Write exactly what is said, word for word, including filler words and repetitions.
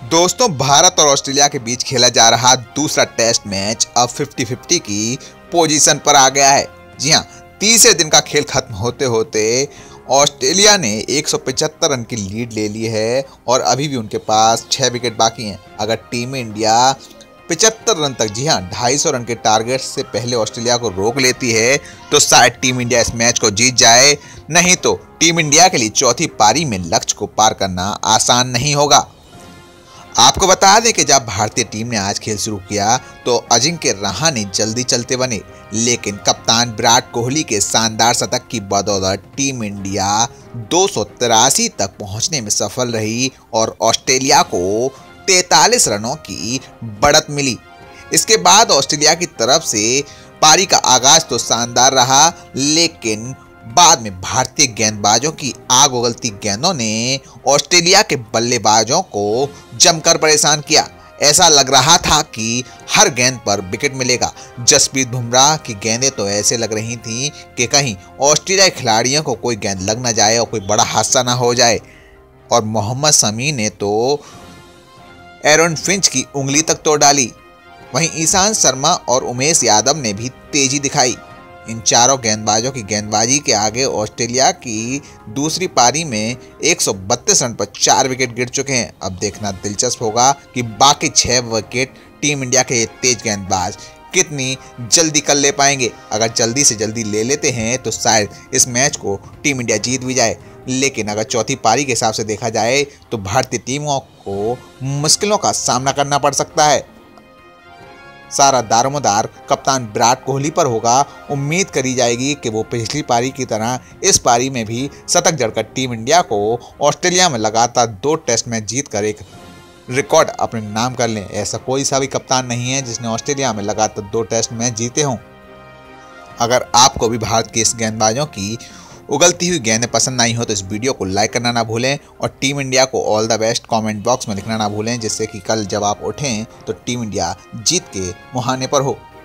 दोस्तों, भारत और ऑस्ट्रेलिया के बीच खेला जा रहा दूसरा टेस्ट मैच अब फिफ्टी फिफ्टी की पोजीशन पर आ गया है। जी हां, तीसरे दिन का खेल खत्म होते होते ऑस्ट्रेलिया ने एक सौ पचहत्तर रन की लीड ले ली है और अभी भी उनके पास छह विकेट बाकी हैं। अगर टीम इंडिया पचहत्तर रन तक, जी हां, ढाई सौ रन के टारगेट से पहले ऑस्ट्रेलिया को रोक लेती है तो शायद टीम इंडिया इस मैच को जीत जाए, नहीं तो टीम इंडिया के लिए चौथी पारी में लक्ष्य को पार करना आसान नहीं होगा। आपको बता दें कि जब भारतीय टीम ने आज खेल शुरू किया तो अजिंक्य रहाणे जल्दी चलते बने, लेकिन कप्तान विराट कोहली के शानदार शतक की बदौलत टीम इंडिया दो सौ तिरासी तक पहुंचने में सफल रही और ऑस्ट्रेलिया को तैंतालीस रनों की बढ़त मिली। इसके बाद ऑस्ट्रेलिया की तरफ से पारी का आगाज तो शानदार रहा, लेकिन बाद में भारतीय गेंदबाजों की आग उगलती गेंदों ने ऑस्ट्रेलिया के बल्लेबाजों को जमकर परेशान किया। ऐसा लग रहा था कि हर गेंद पर विकेट मिलेगा। जसप्रीत बुमराह की गेंदें तो ऐसे लग रही थीं कि कहीं ऑस्ट्रेलियाई खिलाड़ियों को कोई गेंद लग ना जाए और कोई बड़ा हादसा ना हो जाए। और मोहम्मद शमी ने तो एरन फिंच की उंगली तक तोड़ डाली। वहीं ईशांत शर्मा और उमेश यादव ने भी तेजी दिखाई। इन चारों गेंदबाजों की गेंदबाजी के आगे ऑस्ट्रेलिया की दूसरी पारी में एक सौ बत्तीस रन पर चार विकेट गिर चुके हैं। अब देखना दिलचस्प होगा कि बाकी छह विकेट टीम इंडिया के तेज गेंदबाज कितनी जल्दी कर ले पाएंगे। अगर जल्दी से जल्दी ले लेते हैं तो शायद इस मैच को टीम इंडिया जीत भी जाए, लेकिन अगर चौथी पारी के हिसाब से देखा जाए तो भारतीय टीमों को मुश्किलों का सामना करना पड़ सकता है। सारा दारोमदार कप्तान विराट कोहली पर होगा। उम्मीद करी जाएगी कि वो पिछली पारी की तरह इस पारी में भी शतक जड़कर टीम इंडिया को ऑस्ट्रेलिया में लगातार दो टेस्ट मैच जीत कर एक रिकॉर्ड अपने नाम कर लें। ऐसा कोई सा भी कप्तान नहीं है जिसने ऑस्ट्रेलिया में लगातार दो टेस्ट मैच जीते हों। अगर आपको भी भारत के इस गेंदबाजों की उगलती हुई गेंदें पसंद आई हो तो इस वीडियो को लाइक करना ना भूलें और टीम इंडिया को all the best comment box में लिखना ना भूलें, जिससे कि कल जब आप उठें तो टीम इंडिया जीत के मुहाने पर हो।